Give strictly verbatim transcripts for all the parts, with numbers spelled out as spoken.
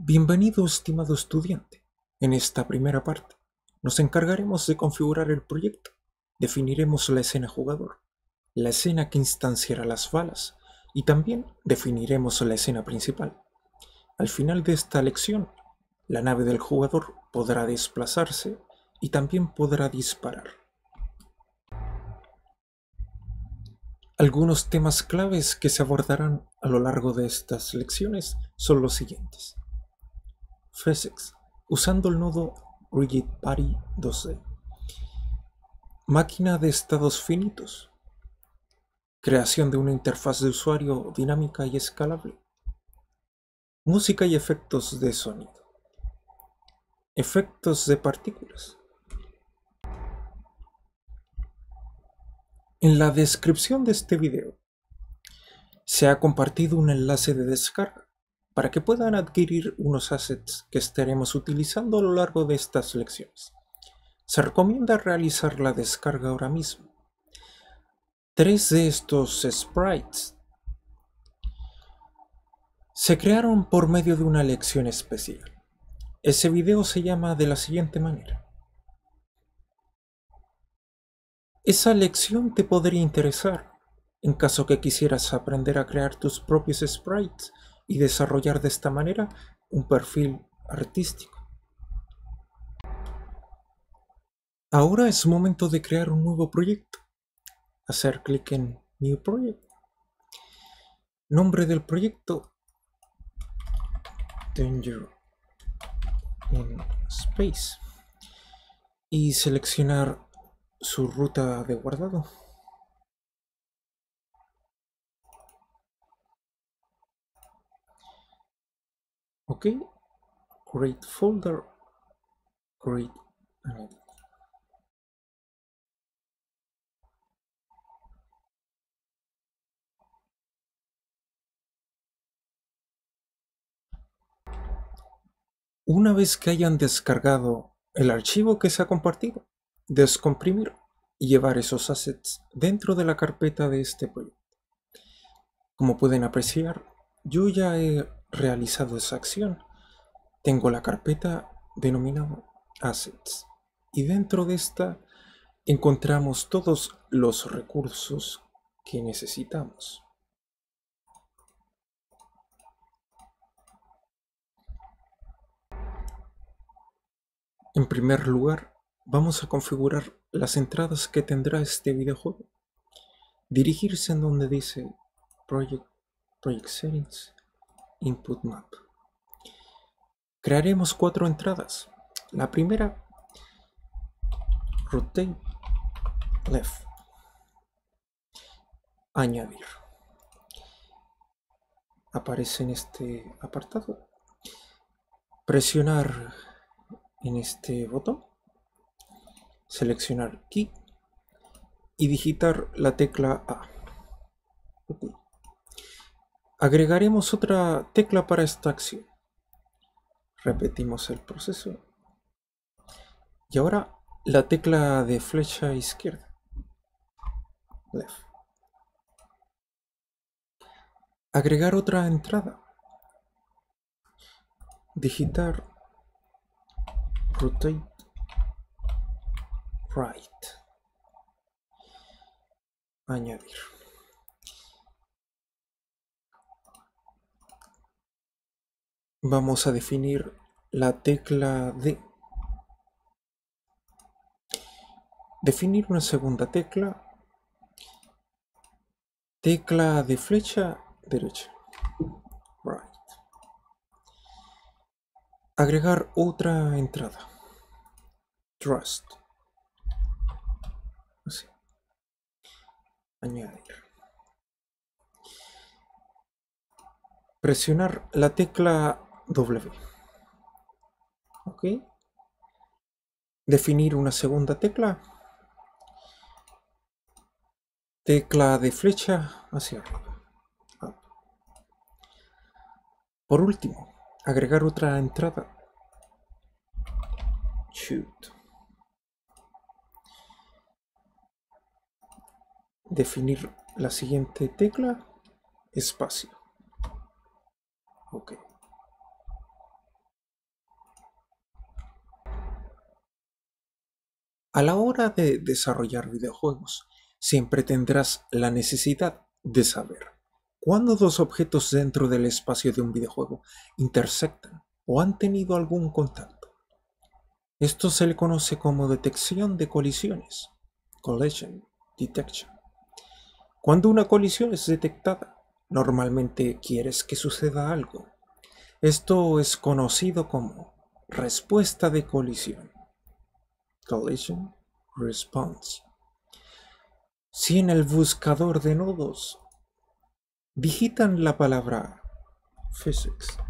Bienvenido, estimado estudiante. En esta primera parte, nos encargaremos de configurar el proyecto. Definiremos la escena jugador, la escena que instanciará las balas, y también definiremos la escena principal. Al final de esta lección, la nave del jugador podrá desplazarse y también podrá disparar. Algunos temas claves que se abordarán a lo largo de estas lecciones son los siguientes. Physics, usando el nodo Rigid Body dos D. Máquina de estados finitos. Creación de una interfaz de usuario dinámica y escalable. Música y efectos de sonido. Efectos de partículas. En la descripción de este video se ha compartido un enlace de descarga para que puedan adquirir unos assets que estaremos utilizando a lo largo de estas lecciones. Se recomienda realizar la descarga ahora mismo. Tres de estos sprites se crearon por medio de una lección especial. Ese video se llama de la siguiente manera. Esa lección te podría interesar en caso que quisieras aprender a crear tus propios sprites y desarrollar de esta manera un perfil artístico. Ahora es momento de crear un nuevo proyecto. Hacer clic en New Project. Nombre del proyecto: Danger in Space. Y seleccionar su ruta de guardado. Ok. Create folder. Create an edit. Una vez que hayan descargado el archivo que se ha compartido, descomprimir y llevar esos assets dentro de la carpeta de este proyecto. Como pueden apreciar, yo ya he realizado esa acción. Tengo la carpeta denominada Assets y dentro de esta encontramos todos los recursos que necesitamos. En primer lugar, vamos a configurar las entradas que tendrá este videojuego. Dirigirse en donde dice Project, Project Settings, Input Map. Crearemos cuatro entradas. La primera, Rotate Left. Añadir. Aparece en este apartado. Presionar en este botón. Seleccionar Key y digitar la tecla A. Okay. Agregaremos otra tecla para esta acción. Repetimos el proceso. Y ahora la tecla de flecha izquierda. Left. Agregar otra entrada. Digitar Rotate Right. Añadir. Vamos a definir la tecla D. Definir una segunda tecla. Tecla de flecha derecha. Right. Agregar otra entrada. Trust. Así. Añadir. Presionar la tecla W. Ok. Definir una segunda tecla. Tecla de flecha hacia arriba. Up. Por último, agregar otra entrada. Shoot. Definir la siguiente tecla. Espacio. Ok. A la hora de desarrollar videojuegos, siempre tendrás la necesidad de saber cuándo dos objetos dentro del espacio de un videojuego intersectan o han tenido algún contacto. Esto se le conoce como detección de colisiones, collision detection. Cuando una colisión es detectada, normalmente quieres que suceda algo. Esto es conocido como respuesta de colisión, collision response. Si en el buscador de nodos digitan la palabra physics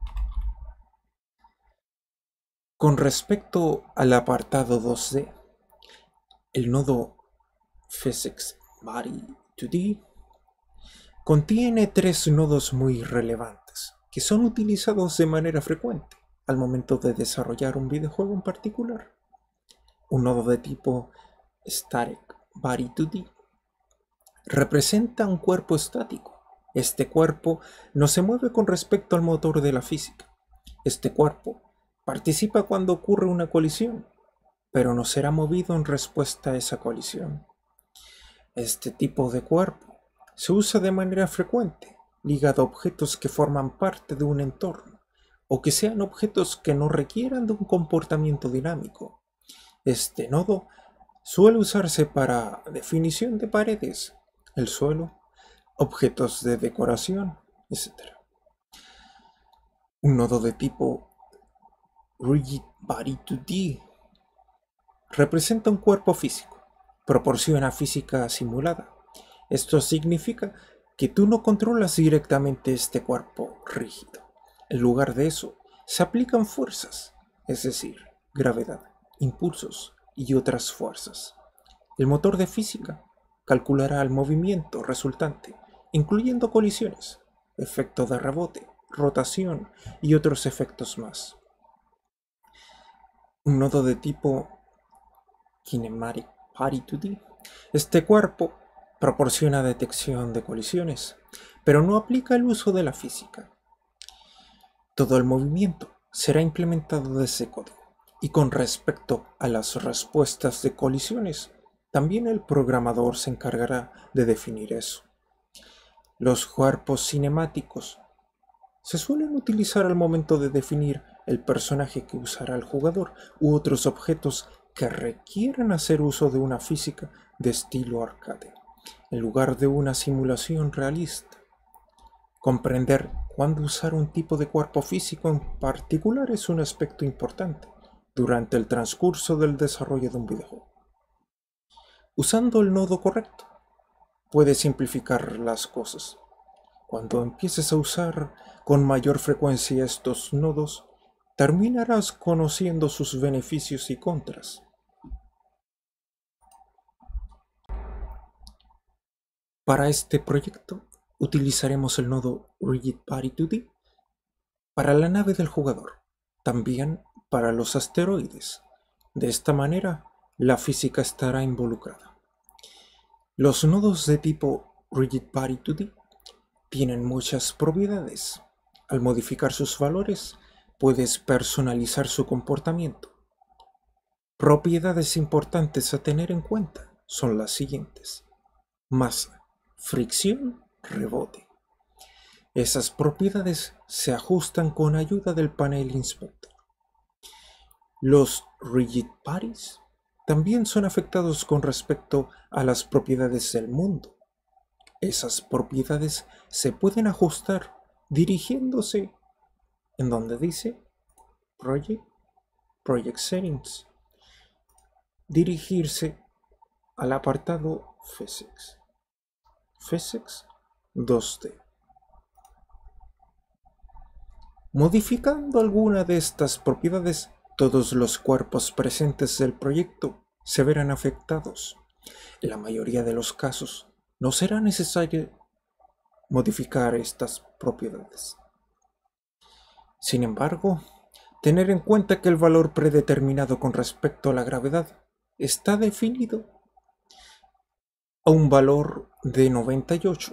con respecto al apartado dos D, el nodo physics body dos D contiene tres nodos muy relevantes que son utilizados de manera frecuente al momento de desarrollar un videojuego en particular. Un nodo de tipo static body dos D representa un cuerpo estático. Este cuerpo no se mueve con respecto al motor de la física. Este cuerpo participa cuando ocurre una colisión, pero no será movido en respuesta a esa colisión. Este tipo de cuerpo se usa de manera frecuente, ligado a objetos que forman parte de un entorno, o que sean objetos que no requieran de un comportamiento dinámico. Este nodo suele usarse para definición de paredes, el suelo, objetos de decoración, etcétera. Un nodo de tipo Rigid Body dos D representa un cuerpo físico, proporciona física simulada. Esto significa que tú no controlas directamente este cuerpo rígido. En lugar de eso, se aplican fuerzas, es decir, gravedad, impulsos y otras fuerzas. El motor de física calculará el movimiento resultante, incluyendo colisiones, efecto de rebote, rotación y otros efectos más. Un nodo de tipo Kinematic Body dos D. Este cuerpo proporciona detección de colisiones, pero no aplica el uso de la física. Todo el movimiento será implementado desde código, y con respecto a las respuestas de colisiones, también el programador se encargará de definir eso. Los cuerpos cinemáticos se suelen utilizar al momento de definir el personaje que usará el jugador u otros objetos que requieran hacer uso de una física de estilo arcade, en lugar de una simulación realista. Comprender cuándo usar un tipo de cuerpo físico en particular es un aspecto importante durante el transcurso del desarrollo de un videojuego. Usando el nodo correcto, puedes simplificar las cosas. Cuando empieces a usar con mayor frecuencia estos nodos, terminarás conociendo sus beneficios y contras. Para este proyecto, utilizaremos el nodo Rigid Body dos D para la nave del jugador, también para los asteroides. De esta manera, la física estará involucrada. Los nodos de tipo Rigid Body dos D tienen muchas propiedades. Al modificar sus valores, puedes personalizar su comportamiento. Propiedades importantes a tener en cuenta son las siguientes: masa, fricción, rebote. Esas propiedades se ajustan con ayuda del panel inspector. Los rigid bodies también son afectados con respecto a las propiedades del mundo. Esas propiedades se pueden ajustar dirigiéndose en donde dice Project, Project Settings, dirigirse al apartado Physics, Physics dos D. Modificando alguna de estas propiedades, todos los cuerpos presentes del proyecto se verán afectados. En la mayoría de los casos, no será necesario modificar estas propiedades. Sin embargo, tener en cuenta que el valor predeterminado con respecto a la gravedad está definido a un valor de noventa y ocho,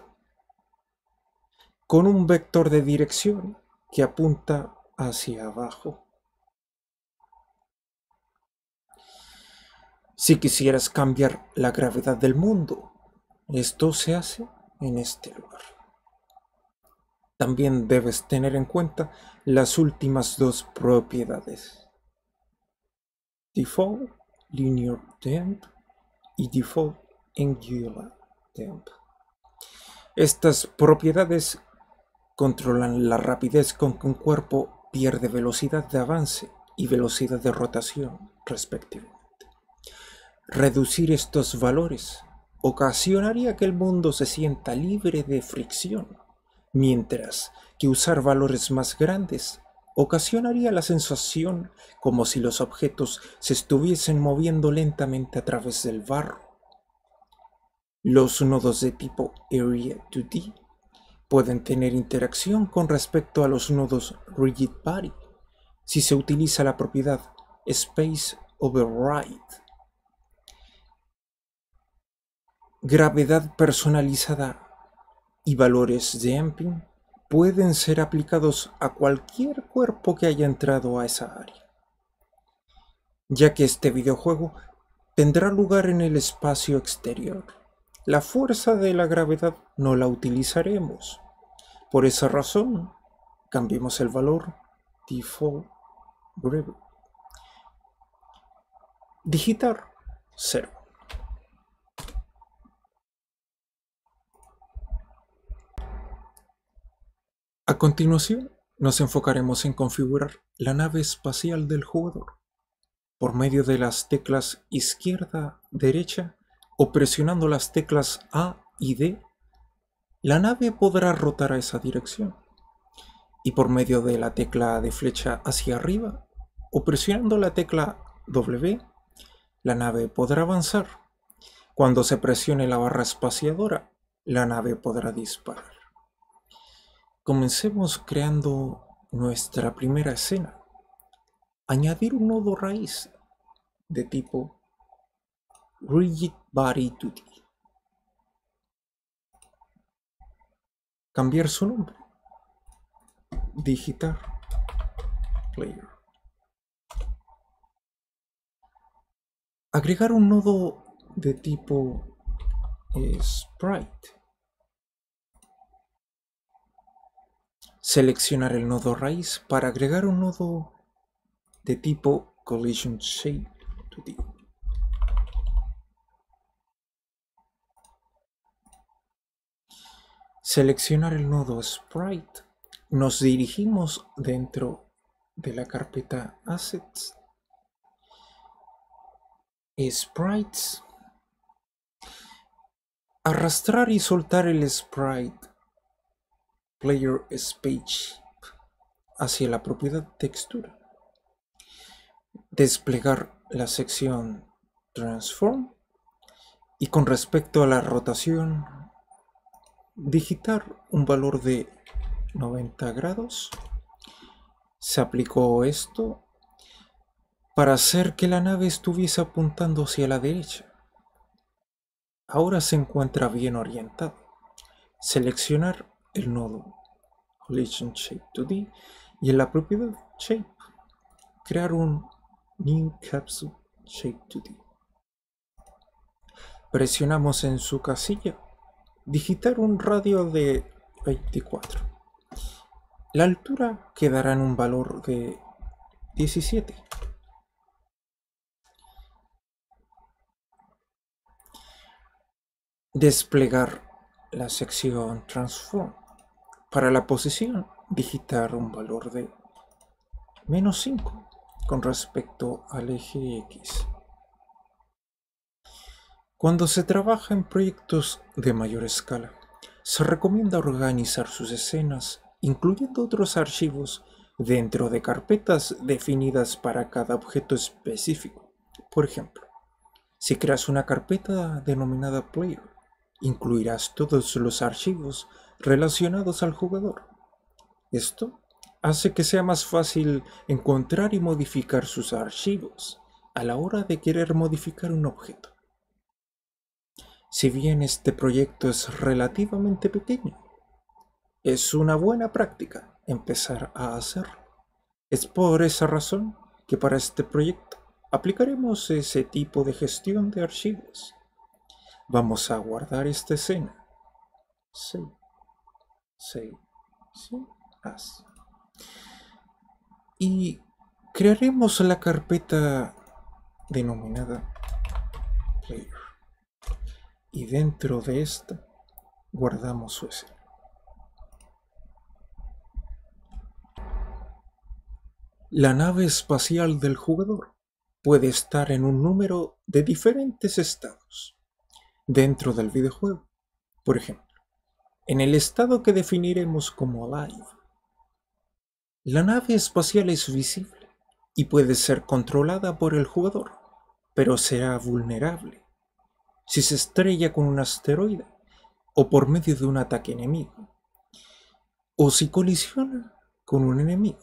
con un vector de dirección que apunta hacia abajo. Si quisieras cambiar la gravedad del mundo, esto se hace en este lugar. También debes tener en cuenta las últimas dos propiedades: Default Linear Temp y Default Angular Temp. Estas propiedades controlan la rapidez con que un cuerpo pierde velocidad de avance y velocidad de rotación, respectivamente. Reducir estos valores ocasionaría que el mundo se sienta libre de fricción, mientras que usar valores más grandes ocasionaría la sensación como si los objetos se estuviesen moviendo lentamente a través del barro. Los nodos de tipo Area dos D pueden tener interacción con respecto a los nodos Rigid Body si se utiliza la propiedad Space Override. Gravedad personalizada y valores de Amping pueden ser aplicados a cualquier cuerpo que haya entrado a esa área, ya que este videojuego tendrá lugar en el espacio exterior. La fuerza de la gravedad no la utilizaremos. Por esa razón, cambiemos el valor Default Gravity. Digitar cero. A continuación, nos enfocaremos en configurar la nave espacial del jugador. Por medio de las teclas izquierda, derecha o presionando las teclas A y D, la nave podrá rotar a esa dirección. Y por medio de la tecla de flecha hacia arriba o presionando la tecla W, la nave podrá avanzar. Cuando se presione la barra espaciadora, la nave podrá disparar. Comencemos creando nuestra primera escena. Añadir un nodo raíz de tipo Rigid Body dos D. Cambiar su nombre. Digitar Player. Agregar un nodo de tipo Sprite. Seleccionar el nodo raíz para agregar un nodo de tipo Collision Shape dos D. Seleccionar el nodo Sprite. Nos dirigimos dentro de la carpeta Assets, Sprites. Arrastrar y soltar el Sprite Player Space hacia la propiedad textura. Desplegar la sección Transform y con respecto a la rotación, digitar un valor de noventa grados. Se aplicó esto para hacer que la nave estuviese apuntando hacia la derecha. Ahora se encuentra bien orientada. Seleccionar el nodo Collision Shape dos D y en la propiedad Shape crear un New Capsule Shape dos D. Presionamos en su casilla, digitar un radio de veinticuatro. La altura quedará en un valor de diecisiete. Desplegar la sección Transform. Para la posición, digitar un valor de menos cinco con respecto al eje X. Cuando se trabaja en proyectos de mayor escala, se recomienda organizar sus escenas, incluyendo otros archivos, dentro de carpetas definidas para cada objeto específico. Por ejemplo, si creas una carpeta denominada Player, incluirás todos los archivos relacionados al jugador. Esto hace que sea más fácil encontrar y modificar sus archivos a la hora de querer modificar un objeto. Si bien este proyecto es relativamente pequeño, es una buena práctica empezar a hacerlo. Es por esa razón que para este proyecto aplicaremos ese tipo de gestión de archivos. Vamos a guardar esta escena. Save, save, sí, as. Y crearemos la carpeta denominada player. Y dentro de esta guardamos su escena. La nave espacial del jugador puede estar en un número de diferentes estados dentro del videojuego. Por ejemplo, en el estado que definiremos como Alive, la nave espacial es visible y puede ser controlada por el jugador, pero será vulnerable si se estrella con un asteroide o por medio de un ataque enemigo, o si colisiona con un enemigo.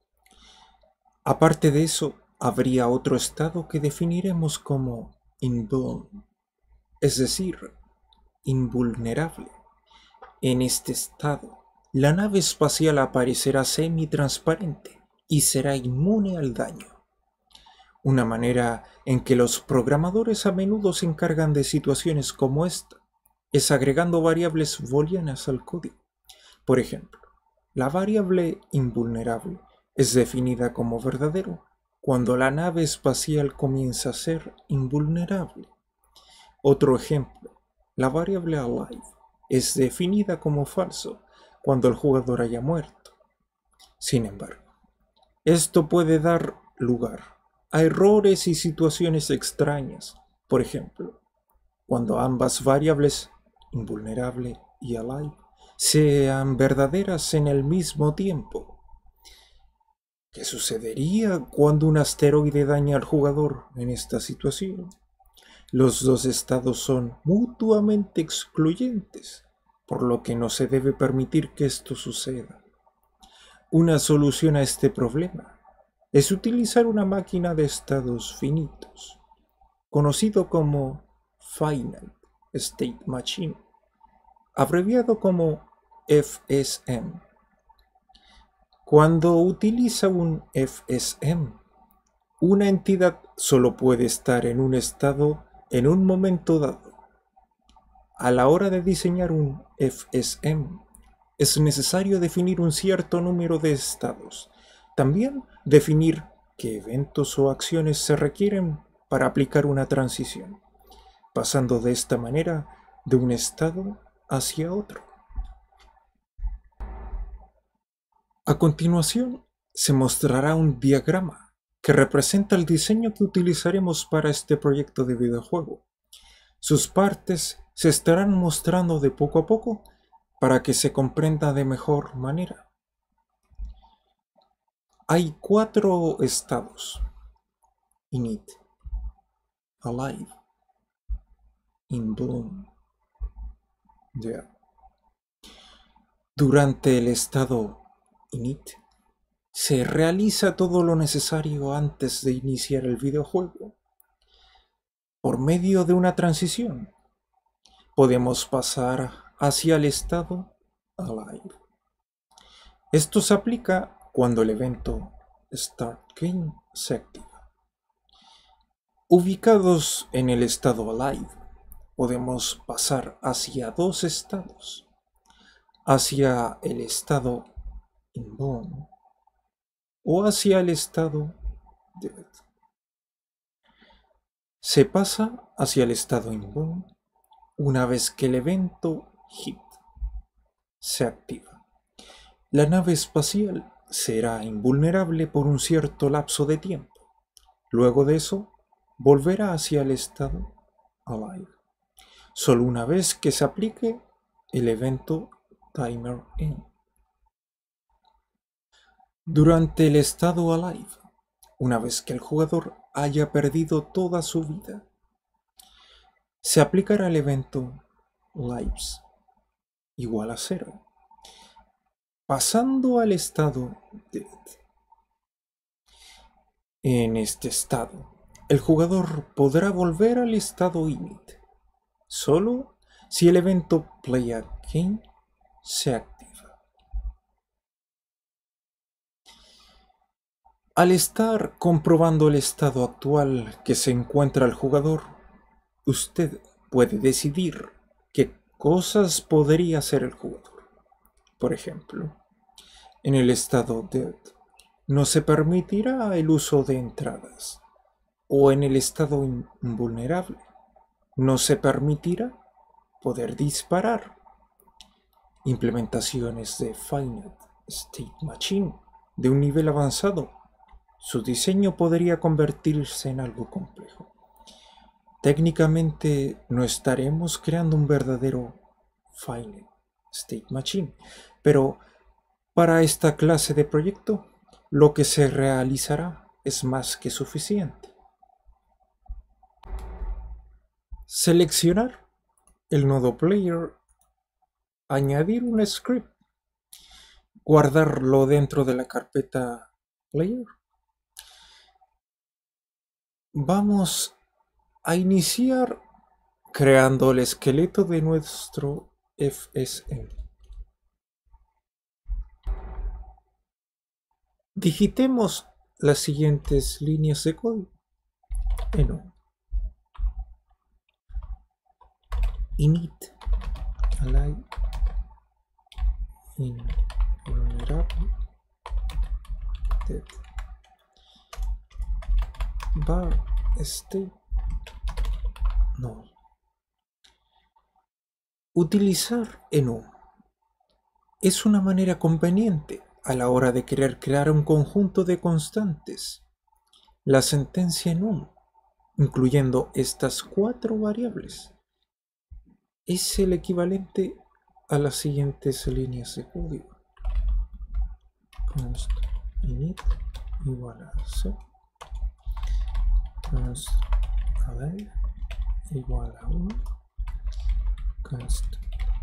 Aparte de eso, habría otro estado que definiremos como invuln, es decir, invulnerable. En este estado, la nave espacial aparecerá semi-transparente y será inmune al daño. Una manera en que los programadores a menudo se encargan de situaciones como esta es agregando variables booleanas al código. Por ejemplo, la variable invulnerable es definida como verdadero cuando la nave espacial comienza a ser invulnerable. Otro ejemplo, la variable alive es definida como falso cuando el jugador haya muerto. Sin embargo, esto puede dar lugar a errores y situaciones extrañas. Por ejemplo, cuando ambas variables, invulnerable y alive, sean verdaderas en el mismo tiempo. ¿Qué sucedería cuando un asteroide daña al jugador en esta situación? Los dos estados son mutuamente excluyentes, por lo que no se debe permitir que esto suceda. Una solución a este problema es utilizar una máquina de estados finitos, conocido como Finite State Machine, abreviado como F S M. Cuando utiliza un F S M, una entidad solo puede estar en un estado en un momento dado. A la hora de diseñar un F S M, es necesario definir un cierto número de estados. También definir qué eventos o acciones se requieren para aplicar una transición, pasando de esta manera de un estado hacia otro. A continuación, se mostrará un diagrama que representa el diseño que utilizaremos para este proyecto de videojuego. Sus partes se estarán mostrando de poco a poco para que se comprenda de mejor manera. Hay cuatro estados: init, alive, invuln, dead. Durante el estado init, se realiza todo lo necesario antes de iniciar el videojuego. Por medio de una transición, podemos pasar hacia el estado alive. Esto se aplica cuando el evento Start Game se activa. Ubicados en el estado alive, podemos pasar hacia dos estados: hacia el estado invuln o hacia el estado dead. Se pasa hacia el estado invuln una vez que el evento hit se activa. La nave espacial será invulnerable por un cierto lapso de tiempo. Luego de eso, volverá hacia el estado alive, solo una vez que se aplique el evento timer in. Durante el estado alive, una vez que el jugador haya perdido toda su vida, se aplicará el evento lives igual a cero, pasando al estado dead. En este estado, el jugador podrá volver al estado init solo si el evento play again se activa. Al estar comprobando el estado actual que se encuentra el jugador, usted puede decidir qué cosas podría hacer el jugador. Por ejemplo, en el estado Dead no se permitirá el uso de entradas, o en el estado invulnerable no se permitirá poder disparar. Implementaciones de Finite State Machine de un nivel avanzado, su diseño podría convertirse en algo complejo. Técnicamente no estaremos creando un verdadero Finite State Machine, pero para esta clase de proyecto, lo que se realizará es más que suficiente. Seleccionar el nodo player, añadir un script, guardarlo dentro de la carpeta player. Vamos a iniciar creando el esqueleto de nuestro F S M. Digitemos las siguientes líneas de código. Eno. Init. Alive. Invulnerable. Dead. Var state. No. Utilizar enum es una manera conveniente a la hora de querer crear un conjunto de constantes. La sentencia enum, incluyendo estas cuatro variables, es el equivalente a las siguientes líneas de código. Const init igual a c. Const alive igual a uno. Const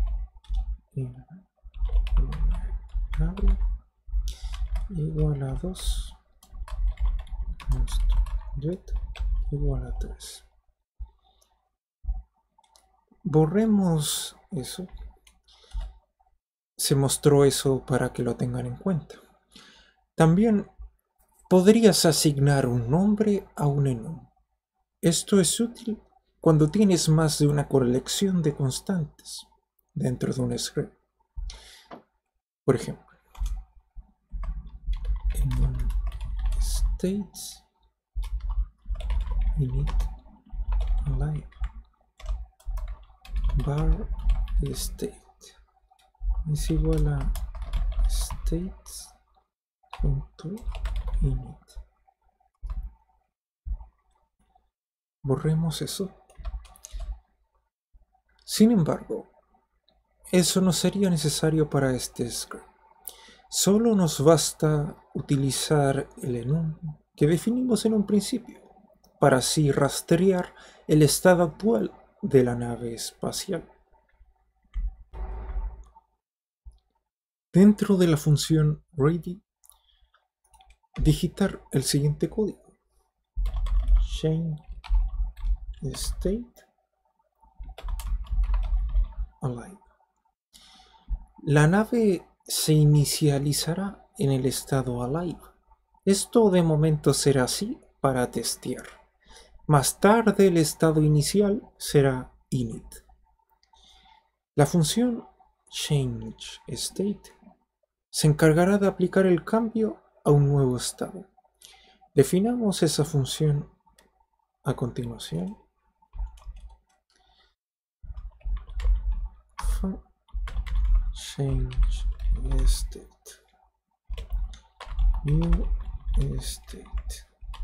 invulnerable igual a dos. Const get igual a tres. Borremos eso. Se mostró eso para que lo tengan en cuenta. También podrías asignar un nombre a un enum. Esto es útil cuando tienes más de una colección de constantes dentro de un script. Por ejemplo, enum states init alive var state es igual a states.init. Borremos eso. Sin embargo, eso no sería necesario para este script. Solo nos basta utilizar el enum que definimos en un principio, para así rastrear el estado actual de la nave espacial. Dentro de la función ready, digitar el siguiente código. Change state alive. La nave se inicializará en el estado alive. Esto de momento será así para testear. Más tarde el estado inicial será init. La función change state se encargará de aplicar el cambio a un nuevo estado. Definamos esa función a continuación. Change state new state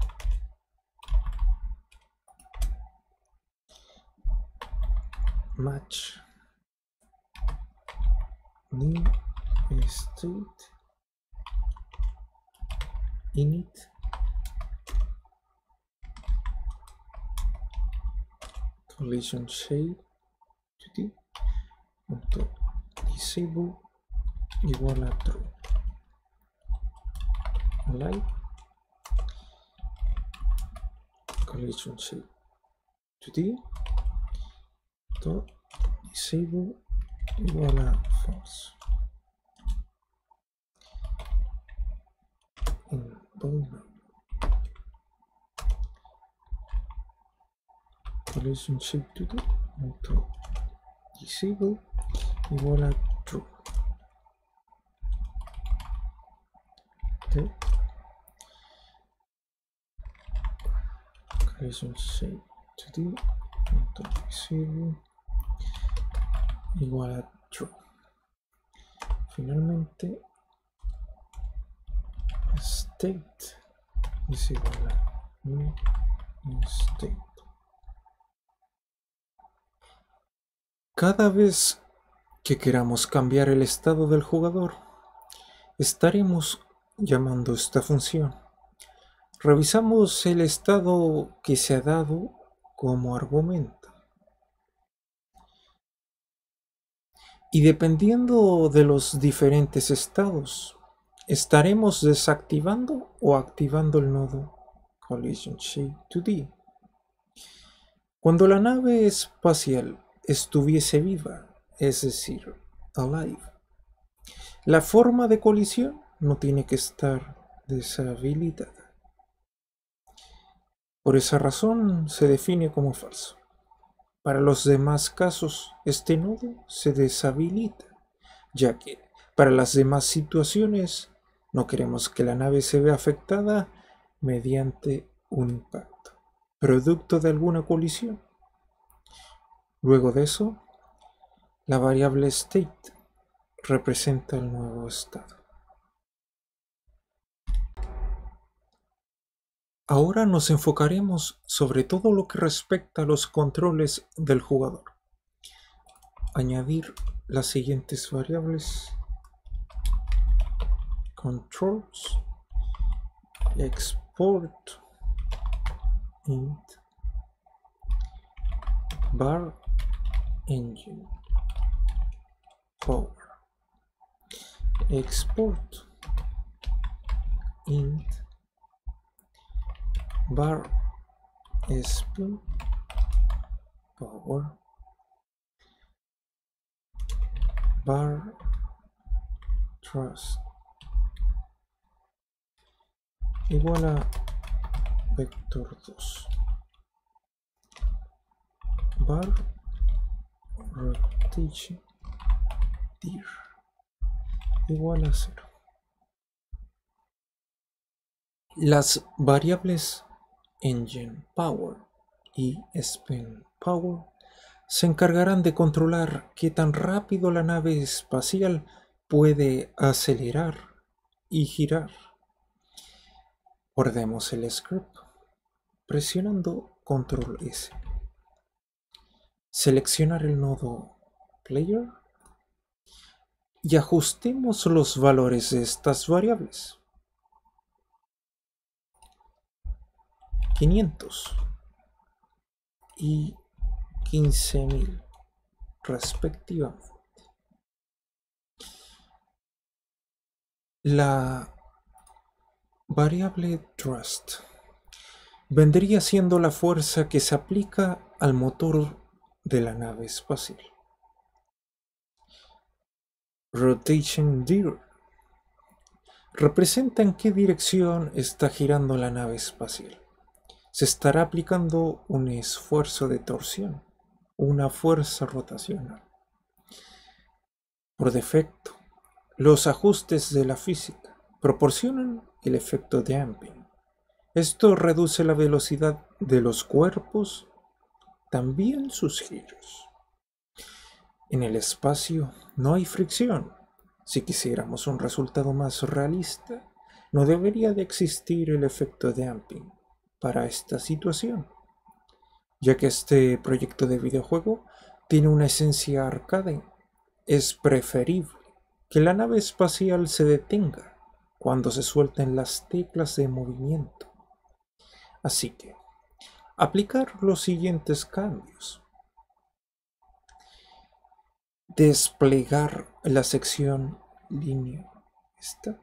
match new state init collision shape punto disable igual a true. Alive collision shape today dot disable igual a false. Invulnerable collision shape to do auto disable igual a true. Okay. Collision shape to do auto disable igual a true. Finalmente state es igual a new state. Cada vez que queramos cambiar el estado del jugador, estaremos llamando esta función. Revisamos el estado que se ha dado como argumento. Y dependiendo de los diferentes estados, estaremos desactivando o activando el nodo collision shape to D. Cuando la nave espacial estuviese viva, es decir, alive, la forma de colisión no tiene que estar deshabilitada. Por esa razón se define como falso. Para los demás casos, este nodo se deshabilita, ya que para las demás situaciones no queremos que la nave se vea afectada mediante un impacto, producto de alguna colisión. Luego de eso, la variable state representa el nuevo estado. Ahora nos enfocaremos sobre todo lo que respecta a los controles del jugador. Añadir las siguientes variables: controls, export, int, var, engine, power, export, int, var, spin, power, var, trust, igual a vector dos, var, rotation, dir, igual a cero. Las variables engine power y spin power se encargarán de controlar qué tan rápido la nave espacial puede acelerar y girar. Guardemos el script presionando control S. Seleccionar el nodo player y ajustemos los valores de estas variables. quinientos y quince mil respectivamente. La variable thrust vendría siendo la fuerza que se aplica al motor de la nave espacial. Rotation dir representa en qué dirección está girando la nave espacial. Se estará aplicando un esfuerzo de torsión, una fuerza rotacional. Por defecto, los ajustes de la física proporcionan el efecto damping. Esto reduce la velocidad de los cuerpos, también sus giros. En el espacio no hay fricción. Si quisiéramos un resultado más realista, no debería de existir el efecto damping para esta situación, ya que este proyecto de videojuego tiene una esencia arcade. Es preferible que la nave espacial se detenga cuando se suelten las teclas de movimiento. Así que, aplicar los siguientes cambios. Desplegar la sección línea esta,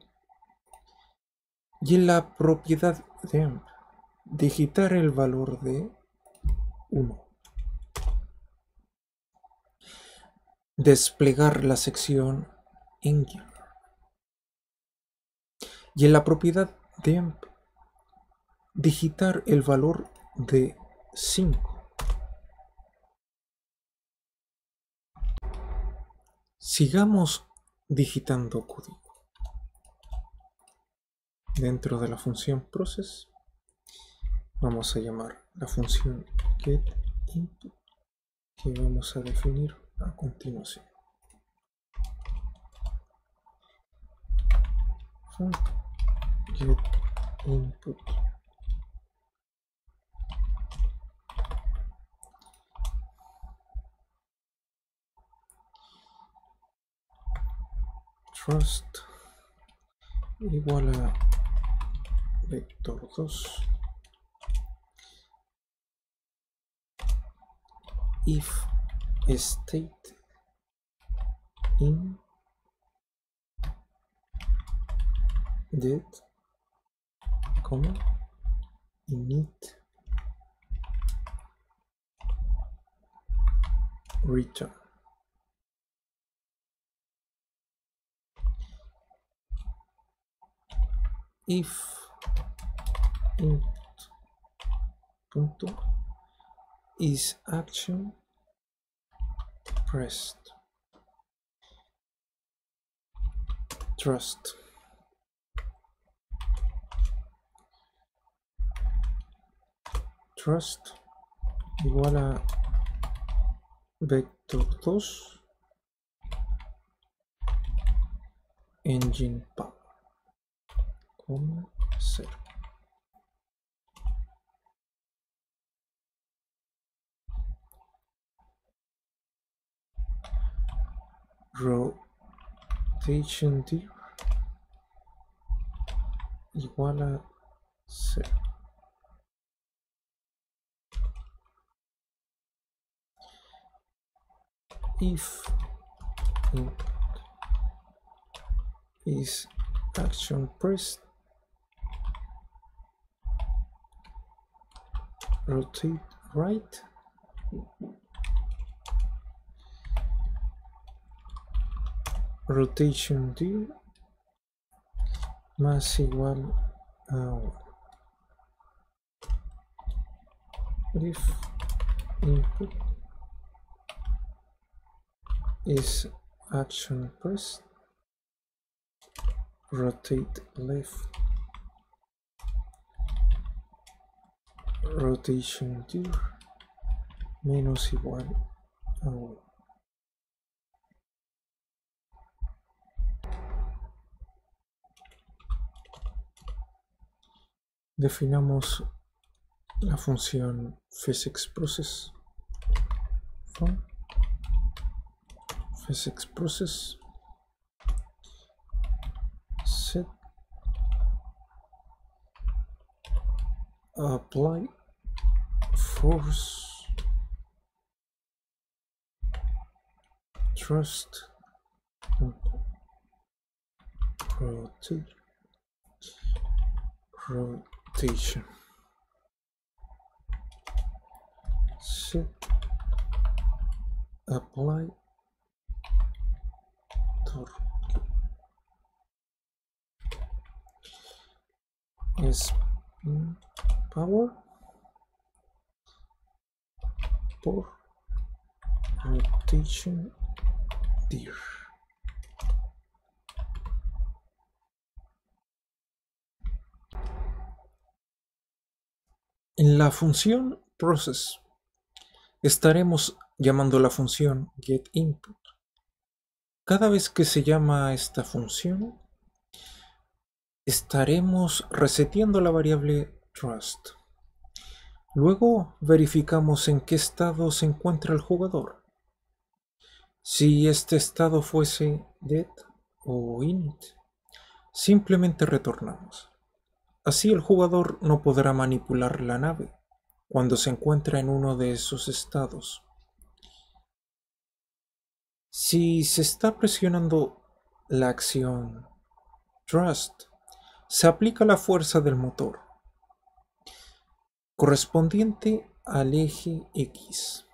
y en la propiedad damp digitar el valor de uno. Desplegar la sección angular, y en la propiedad damp digitar el valor de cinco. Sigamos digitando código. Dentro de la función process vamos a llamar la función getInput, que vamos a definir a continuación. GetInput trust igual a vector dos if state in get, comma, init return. If input punto is action pressed trust trust igual a vector dos engine power, como cero. Rotation dir igual a cero. If input is action pressed rotate right rotation dir más igual a uno. If input is action pressed rotate left rotation dir menos igual a uno. Definamos la función physicProcess from physicProcess set apply force trust rotate rotation set apply torque spin power por rotation dir. En la función process estaremos llamando la función getInput. Cada vez que se llama a esta función, estaremos reseteando la variable trust. Luego verificamos en qué estado se encuentra el jugador. Si este estado fuese dead o init, simplemente retornamos. Así el jugador no podrá manipular la nave cuando se encuentra en uno de esos estados. Si se está presionando la acción trust, se aplica la fuerza del motor correspondiente al eje X.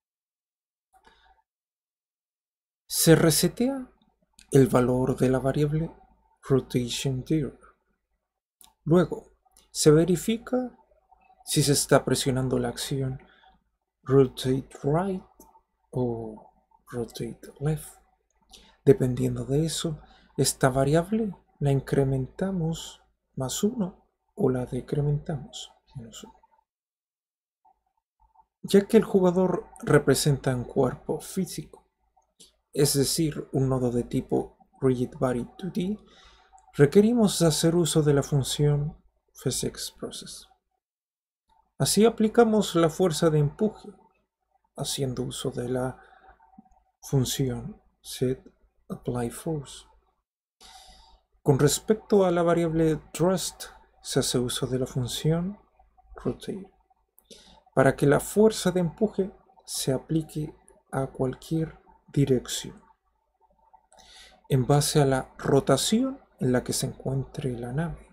Se resetea el valor de la variable rotation dir. Luego, se verifica si se está presionando la acción rotate right o rotate left. Dependiendo de eso, esta variable la incrementamos más uno o la decrementamos menos uno. Ya que el jugador representa un cuerpo físico, es decir, un nodo de tipo RigidBody dos D, requerimos hacer uso de la función PhysicProcess. Así aplicamos la fuerza de empuje, haciendo uso de la función setApplyForce. Con respecto a la variable thrust, se hace uso de la función rotate, para que la fuerza de empuje se aplique a cualquier dirección, en base a la rotación en la que se encuentre la nave.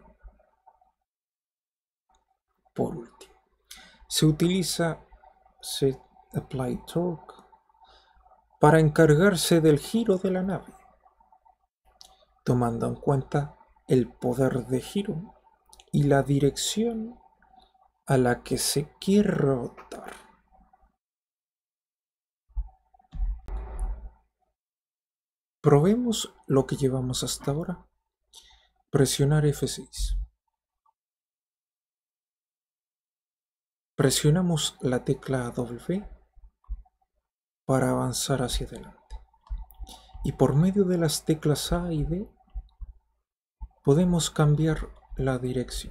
Por último, se utiliza setApplyTorque para encargarse del giro de la nave, tomando en cuenta el poder de giro y la dirección a la que se quiere rotar. Probemos lo que llevamos hasta ahora. Presionar F seis. Presionamos la tecla W para avanzar hacia adelante. Y por medio de las teclas A y D podemos cambiar la dirección.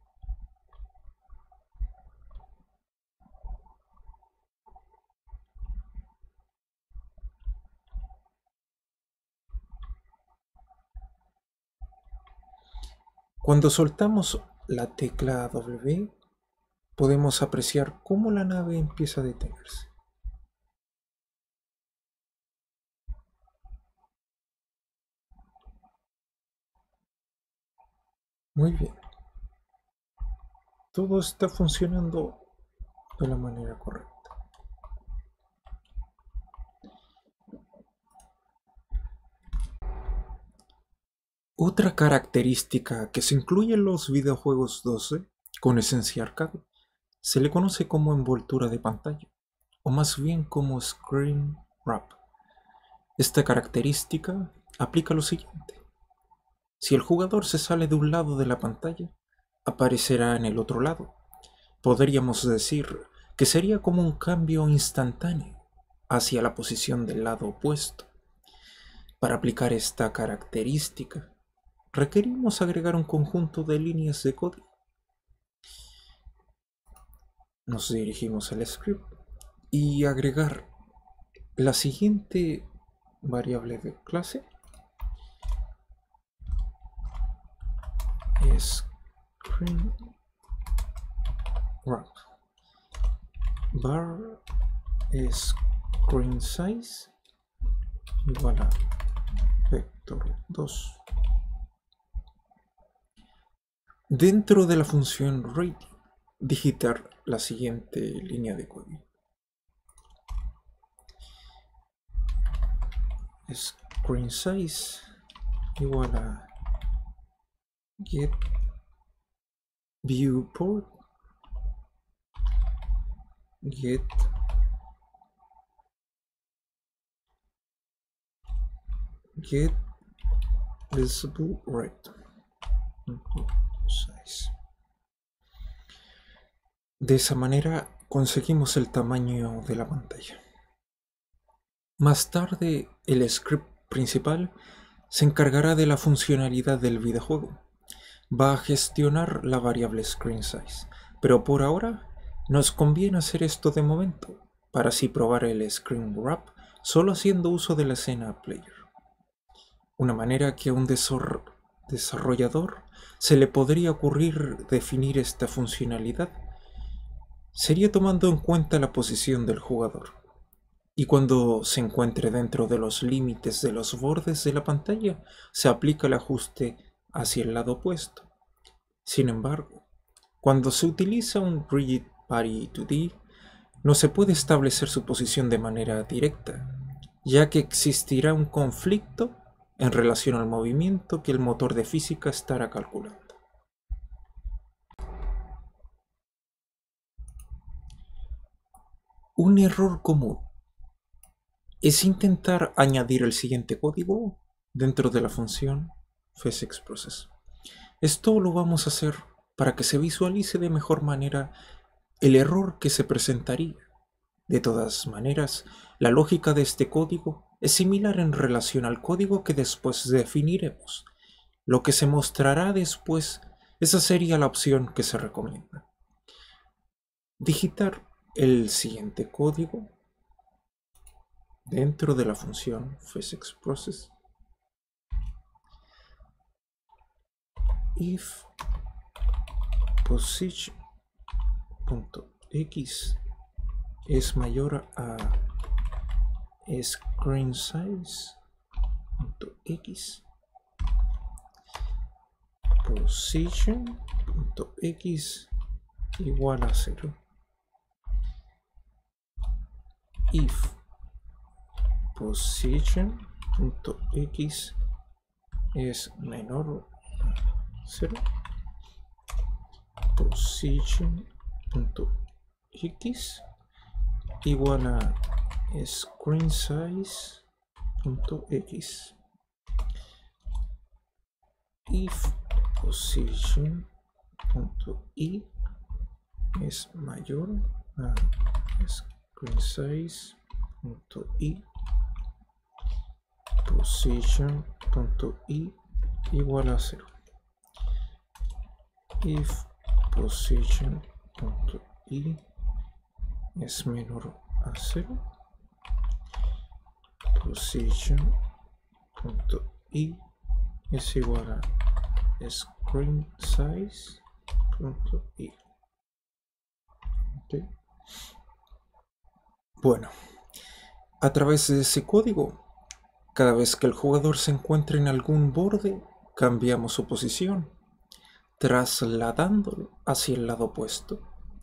Cuando soltamos la tecla W, podemos apreciar cómo la nave empieza a detenerse. Muy bien. Todo está funcionando de la manera correcta. Otra característica que se incluye en los videojuegos dos D con esencia arcade se le conoce como envoltura de pantalla, o más bien como Screen Wrap. Esta característica aplica lo siguiente: si el jugador se sale de un lado de la pantalla, aparecerá en el otro lado. Podríamos decir que sería como un cambio instantáneo hacia la posición del lado opuesto. Para aplicar esta característica, requerimos agregar un conjunto de líneas de código. Nos dirigimos al script y agregar la siguiente variable de clase: Screen Wrap var screen size igual a vector dos. Dentro de la función ready, digitar la siguiente línea de código: screen size igual a get viewport get get visible right size. De esa manera conseguimos el tamaño de la pantalla. Más tarde, el script principal se encargará de la funcionalidad del videojuego. Va a gestionar la variable screen size, pero por ahora nos conviene hacer esto de momento, para así probar el screen wrap solo haciendo uso de la escena player. Una manera que a un desarrollador se le podría ocurrir definir esta funcionalidad sería tomando en cuenta la posición del jugador, y cuando se encuentre dentro de los límites de los bordes de la pantalla, se aplica el ajuste hacia el lado opuesto. Sin embargo, cuando se utiliza un RigidBody dos D, no se puede establecer su posición de manera directa, ya que existirá un conflicto en relación al movimiento que el motor de física estará calculando. Un error común es intentar añadir el siguiente código dentro de la función PhysicProcess. Esto lo vamos a hacer para que se visualice de mejor manera el error que se presentaría. De todas maneras, la lógica de este código es similar en relación al código que después definiremos. Lo que se mostrará después, esa sería la opción que se recomienda. Digitar el siguiente código dentro de la función PhysicProcess. If position.x es mayor a screenSize.x, position.x igual a cero. If position.x es menor a cero, position.x igual a screenSize.x. If position.y es mayor a screenSize.y, position.y igual a cero. If position.y es menor a cero, position.y es igual a screenSize.y. ¿Okay? Bueno, a través de ese código, cada vez que el jugador se encuentre en algún borde, cambiamos su posición, trasladándolo hacia el lado opuesto,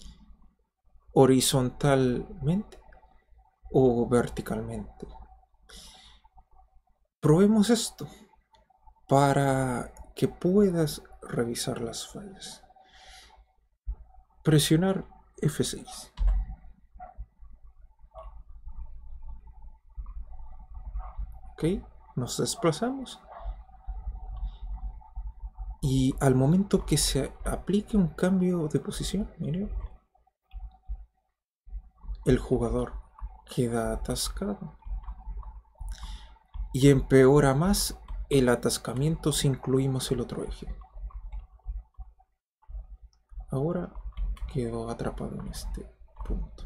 horizontalmente o verticalmente. Probemos esto para que puedas revisar las fallas. Presionar F seis. Ok, nos desplazamos. Y al momento que se aplique un cambio de posición, miren, el jugador queda atascado. Y empeora más el atascamiento si incluimos el otro eje. Ahora quedó atrapado en este punto.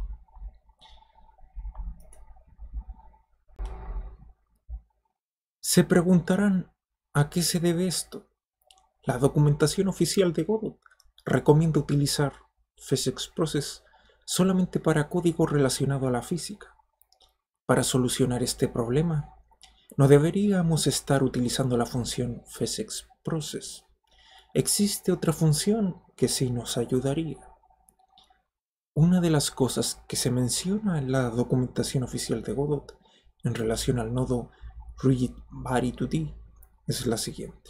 Se preguntarán a qué se debe esto. La documentación oficial de Godot recomienda utilizar PhysicProcess solamente para código relacionado a la física. Para solucionar este problema, no deberíamos estar utilizando la función PhysicProcess. Existe otra función que sí nos ayudaría. Una de las cosas que se menciona en la documentación oficial de Godot en relación al nodo RigidBody dos D es la siguiente.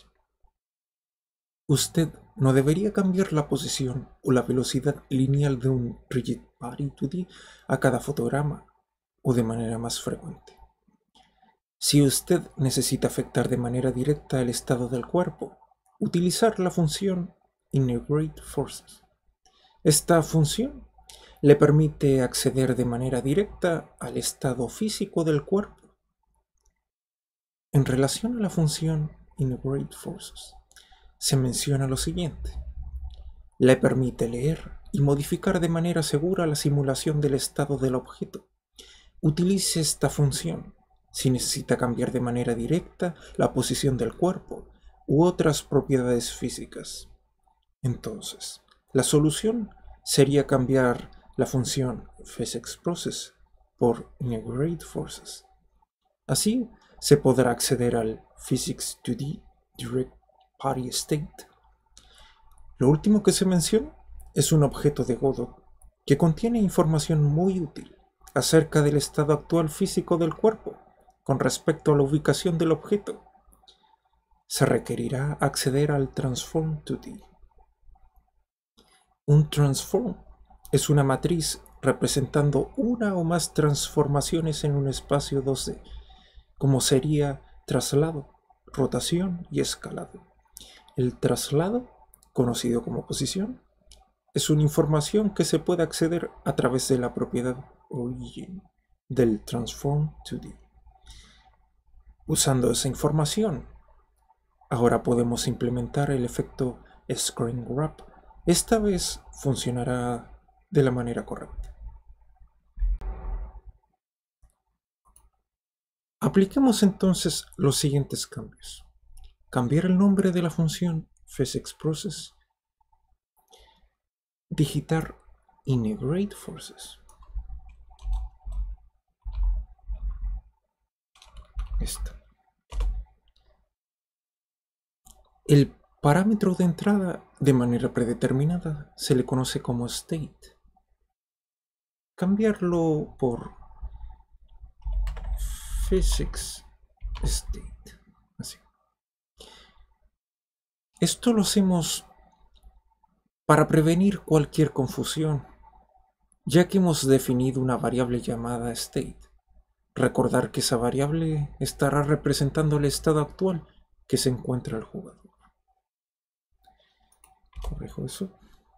Usted no debería cambiar la posición o la velocidad lineal de un RigidBody dos D a cada fotograma o de manera más frecuente. Si usted necesita afectar de manera directa el estado del cuerpo, utilizar la función IntegrateForces. Esta función le permite acceder de manera directa al estado físico del cuerpo. En relación a la función IntegrateForces, se menciona lo siguiente. Le permite leer y modificar de manera segura la simulación del estado del objeto. Utilice esta función si necesita cambiar de manera directa la posición del cuerpo u otras propiedades físicas. Entonces, la solución sería cambiar la función PhysicProcess por IntegrateForces. Así se podrá acceder al Physics dos D Direct Body State. Lo último que se menciona es un objeto de Godot que contiene información muy útil acerca del estado actual físico del cuerpo con respecto a la ubicación del objeto. Se requerirá acceder al Transform dos D. Un transform es una matriz representando una o más transformaciones en un espacio dos D, como sería traslado, rotación y escalado. El traslado, conocido como posición, es una información que se puede acceder a través de la propiedad origin del transform dos D. Usando esa información, ahora podemos implementar el efecto screen wrap. Esta vez funcionará de la manera correcta. Apliquemos entonces los siguientes cambios. Cambiar el nombre de la función PhysicProcess. Digitar integrate forces. Esta. El parámetro de entrada de manera predeterminada se le conoce como state. Cambiarlo por physics state. Así. Esto lo hacemos para prevenir cualquier confusión, ya que hemos definido una variable llamada state. Recordar que esa variable estará representando el estado actual que se encuentra el jugador. Corrijo eso.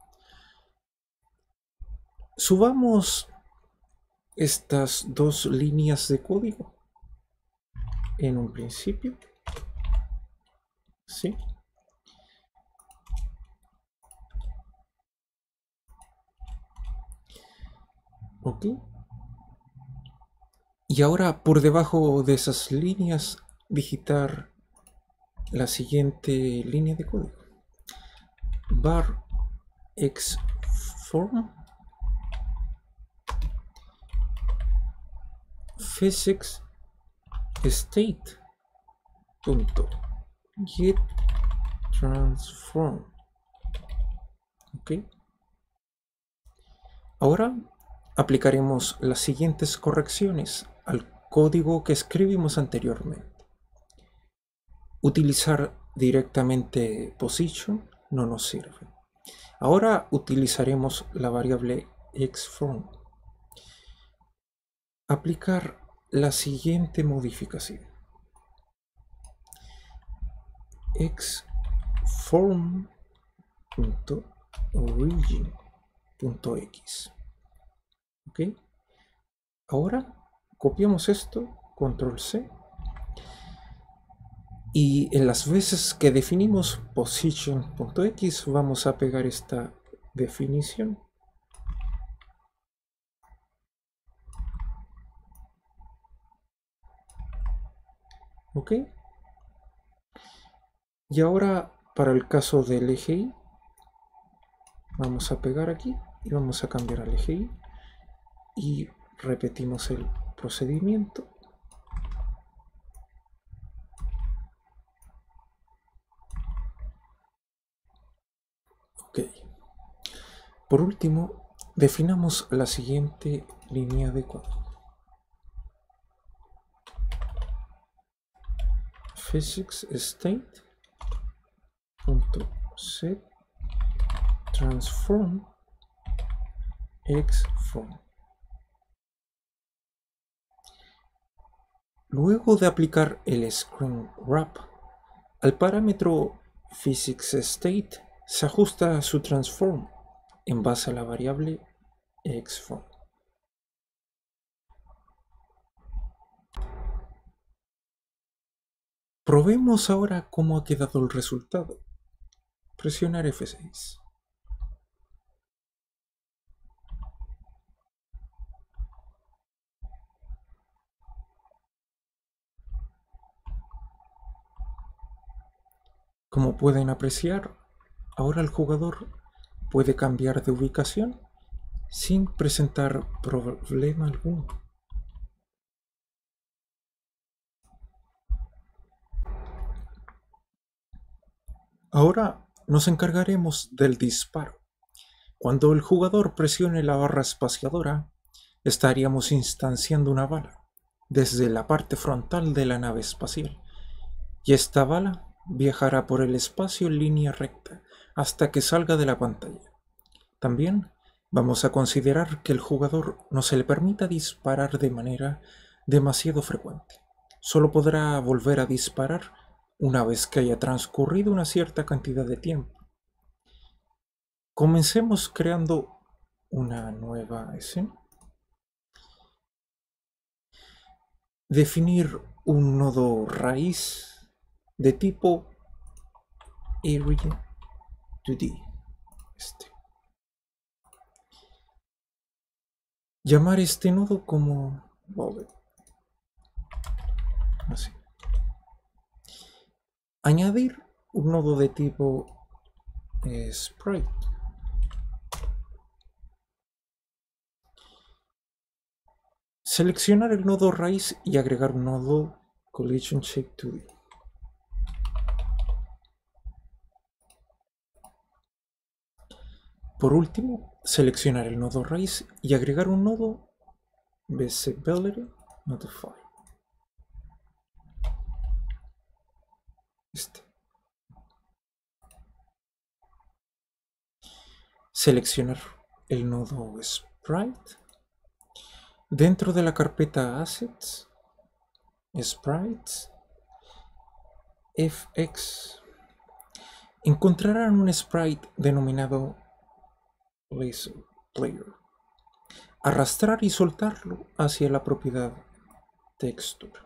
Subamos estas dos líneas de código en un principio. ¿Sí? Ok. Y ahora por debajo de esas líneas digitar la siguiente línea de código. Var xform physics state punto get transform. Ok. Ahora aplicaremos las siguientes correcciones al código que escribimos anteriormente. Utilizar directamente position no nos sirve. Ahora utilizaremos la variable xform. Aplicar la siguiente modificación. xform.origin.x. ¿Ok? Ahora copiamos esto, control C. Y en las veces que definimos position.x vamos a pegar esta definición. ¿Ok? Y ahora para el caso del eje Y, vamos a pegar aquí y vamos a cambiar al eje Y y repetimos el procedimiento. Ok. Por último, definamos la siguiente línea de código. Physics state punto set transform xform. Luego de aplicar el screen wrap, al parámetro physics state se ajusta su transform en base a la variable xform. Probemos ahora cómo ha quedado el resultado. Presionar F seis. Como pueden apreciar, ahora el jugador puede cambiar de ubicación sin presentar problema alguno. Ahora nos encargaremos del disparo. Cuando el jugador presione la barra espaciadora, estaríamos instanciando una bala desde la parte frontal de la nave espacial, y esta bala viajará por el espacio en línea recta hasta que salga de la pantalla. También Vamos a considerar que el jugador no se le permita disparar de manera demasiado frecuente. Solo podrá volver a disparar una vez que haya transcurrido una cierta cantidad de tiempo. Comencemos creando una nueva escena. Definir un nodo raíz de tipo Area dos D. Este. Llamar este nodo como bullet. Así. Añadir un nodo de tipo eh, sprite. Seleccionar el nodo raíz y agregar un nodo collision shape dos D. Por último, seleccionar el nodo raíz y agregar un nodo visibility notify. Este. Seleccionar el nodo sprite dentro de la carpeta assets, sprites, fx. Encontrarán un sprite denominado player. Arrastrar y soltarlo hacia la propiedad texture.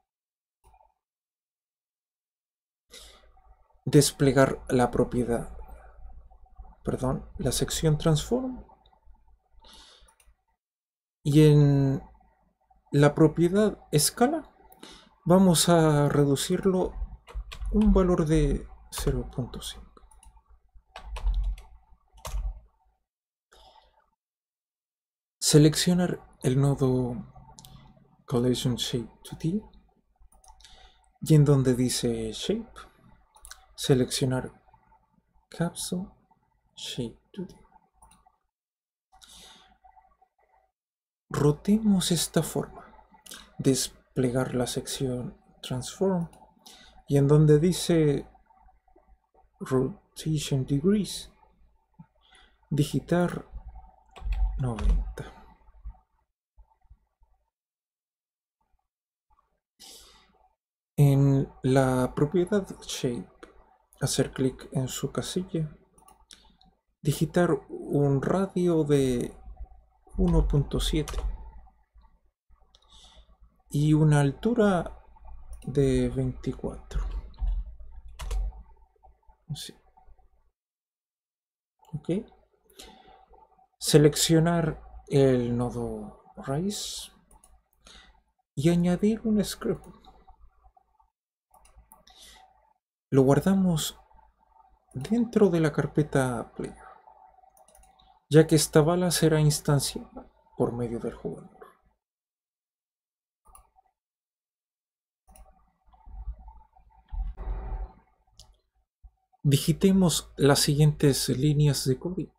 Desplegar la propiedad, perdón, la sección transform, y en la propiedad escala vamos a reducirlo un valor de cero punto cinco. Seleccionar el nodo collision shape dos D y en donde dice shape, seleccionar capsule shape dos D. Rotemos esta forma, desplegar la sección transform y en donde dice rotation degrees, digitar noventa. En la propiedad shape, hacer clic en su casilla, digitar un radio de uno punto siete y una altura de veinticuatro. Así. Ok. Seleccionar el nodo raíz y añadir un script. Lo guardamos dentro de la carpeta player, ya que esta bala será instanciada por medio del jugador. Digitemos las siguientes líneas de código.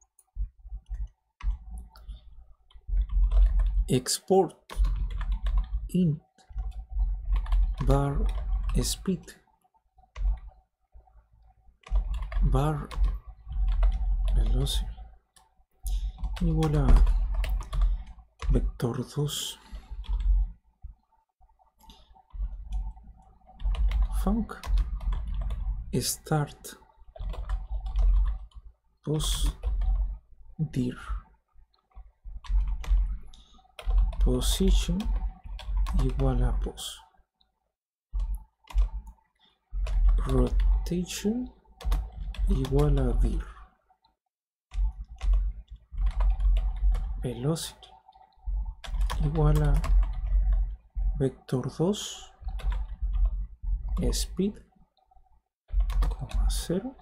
Export int bar speed bar velocity igual a vector dos func start pos dir position igual a pos rotation igual a dir velocity igual a vector dos speed coma cero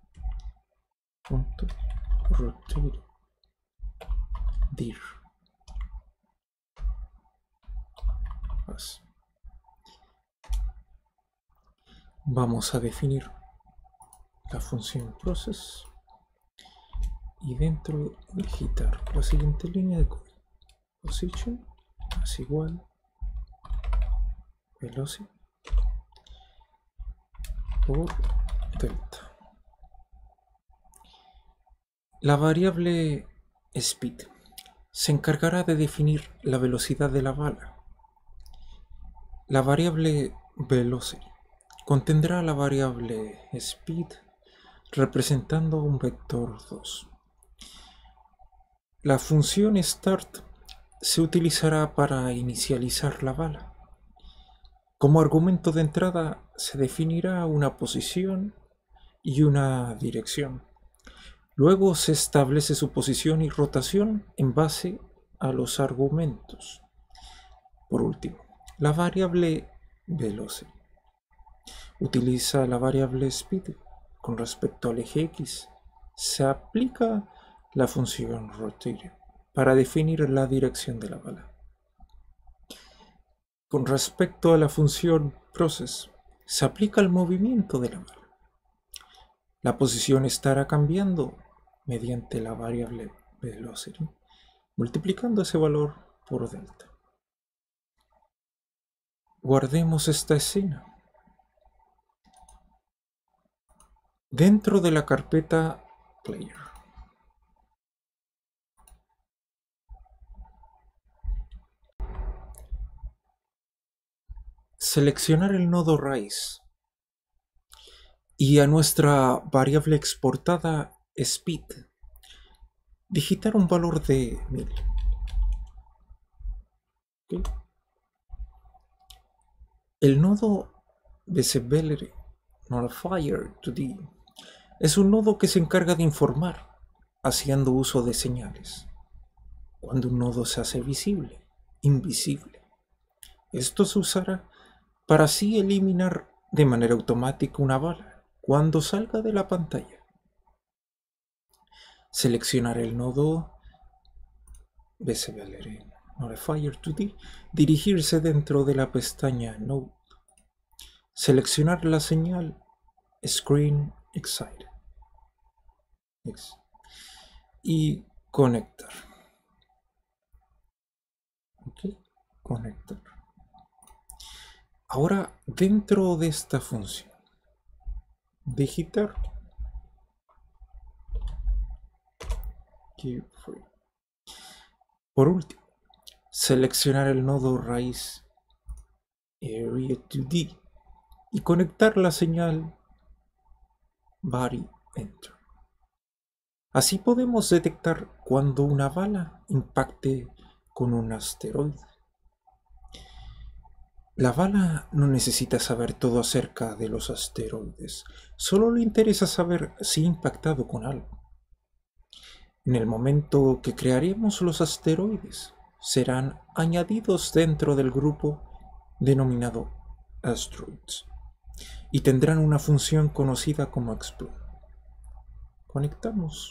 punto rotate dir. Vamos a definir la función process y dentro digitar la siguiente línea de código. Position es igual velocity por delta. La variable speed se encargará de definir la velocidad de la bala. La variable velocity contendrá la variable speed representando un vector dos. La función start se utilizará para inicializar la bala. Como argumento de entrada se definirá una posición y una dirección. Luego se establece su posición y rotación en base a los argumentos. Por último, la variable velocity utiliza la variable speed con respecto al eje X. Se aplica la función rotate para definir la dirección de la bala. Con respecto a la función process, se aplica el movimiento de la bala. La posición estará cambiando mediante la variable velocity, multiplicando ese valor por delta. Guardemos esta escena. Dentro de la carpeta player, seleccionar el nodo raíz y a nuestra variable exportada speed digitar un valor de mil. ¿Okay? El nodo visibility notifier to D es un nodo que se encarga de informar haciendo uso de señales. Cuando un nodo se hace visible, invisible, esto se usará para así eliminar de manera automática una bala cuando salga de la pantalla. Seleccionar el nodo visibility notifier to D, dirigirse dentro de la pestaña Node, seleccionar la señal Screen Excited y conectar. Okay. Conectar. Ahora, dentro de esta función, digitar keyframe. Por último, seleccionar el nodo raíz Area dos D y conectar la señal Body Enter. Así podemos detectar cuando una bala impacte con un asteroide. La bala no necesita saber todo acerca de los asteroides, solo le interesa saber si ha impactado con algo. En el momento que crearemos los asteroides, serán añadidos dentro del grupo denominado Asteroids y tendrán una función conocida como Explode. Conectamos.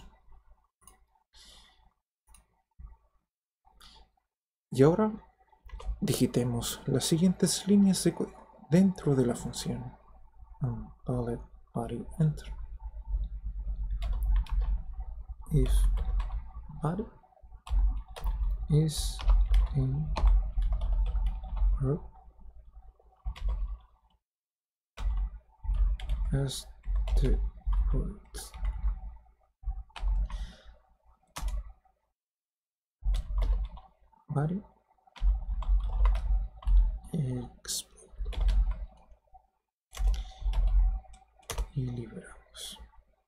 Y ahora digitemos las siguientes líneas de código dentro de la función Bullet Body Enter. If body is in group asteroids, body explode y liberamos.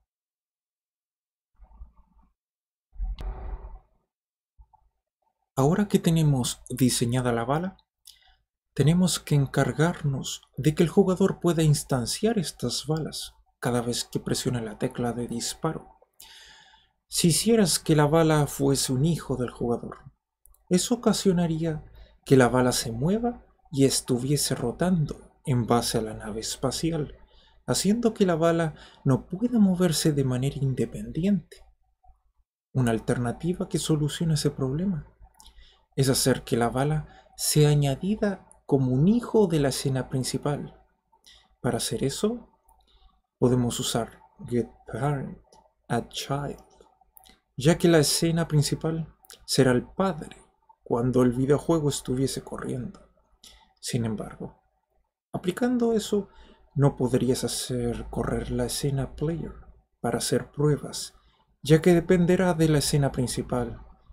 Ahora que tenemos diseñada la bala, tenemos que encargarnos de que el jugador pueda instanciar estas balas cada vez que presione la tecla de disparo. Si hicieras que la bala fuese un hijo del jugador, eso ocasionaría que la bala se mueva y estuviese rotando en base a la nave espacial, haciendo que la bala no pueda moverse de manera independiente. Una alternativa que soluciona ese problema es hacer que la bala sea añadida como un hijo de la escena principal. Para hacer eso, podemos usar getParentAddChild, ya que la escena principal será el padre cuando el videojuego estuviese corriendo. Sin embargo, aplicando eso, no podrías hacer correr la escena player para hacer pruebas, ya que dependerá de la escena principal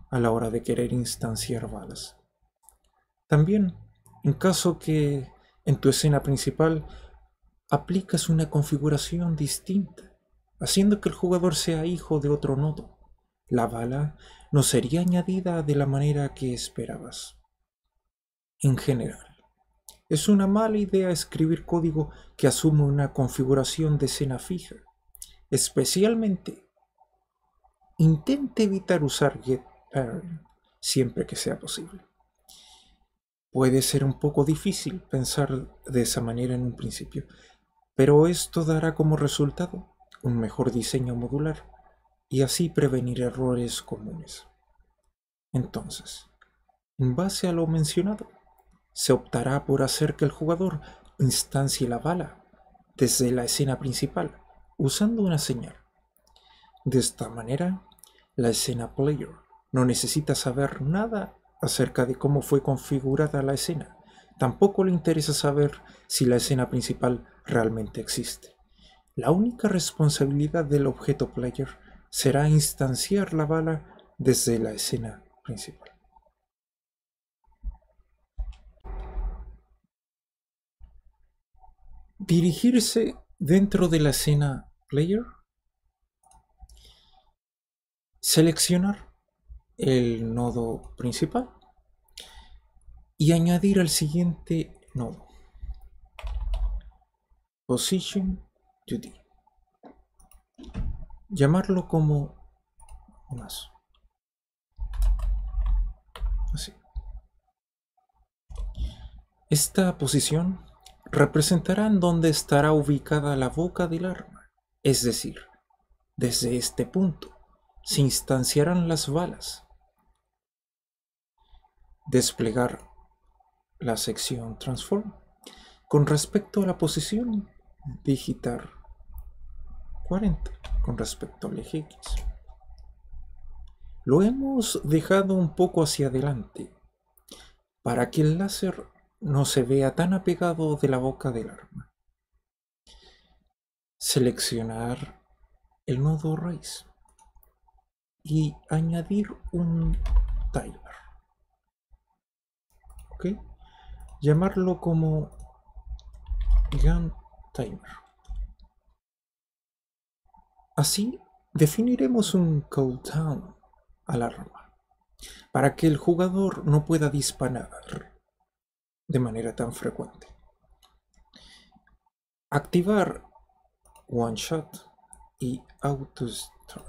a la hora de querer instanciar balas. También, en caso que en tu escena principal aplicas una configuración distinta, haciendo que el jugador sea hijo de otro nodo, la bala no sería añadida de la manera que esperabas. En general, es una mala idea escribir código que asume una configuración de escena fija. Especialmente, intente evitar usar getParent siempre que sea posible. Puede ser un poco difícil pensar de esa manera en un principio, pero esto dará como resultado un mejor diseño modular y así prevenir errores comunes. Entonces, en base a lo mencionado, se optará por hacer que el jugador instancie la bala desde la escena principal usando una señal. De esta manera, la escena player no necesita saber nada acerca de cómo fue configurada la escena. Tampoco le interesa saber si la escena principal realmente existe. La única responsabilidad del objeto player será instanciar la bala desde la escena principal. Dirigirse dentro de la escena player. Seleccionar el nodo principal y añadir al siguiente nodo. Position to D. Llamarlo como más. Así. Esta posición representará en dónde estará ubicada la boca del arma, es decir, desde este punto se instanciarán las balas. Desplegar la sección Transform con respecto a la posición, digitar cuarenta con respecto al eje X. Lo hemos dejado un poco hacia adelante para que el láser no se vea tan apegado de la boca del arma. Seleccionar el nodo raíz y añadir un timer. ¿Ok? Llamarlo como gun timer. Así definiremos un cooldown al arma para que el jugador no pueda disparar de manera tan frecuente. Activar One Shot y Auto Start.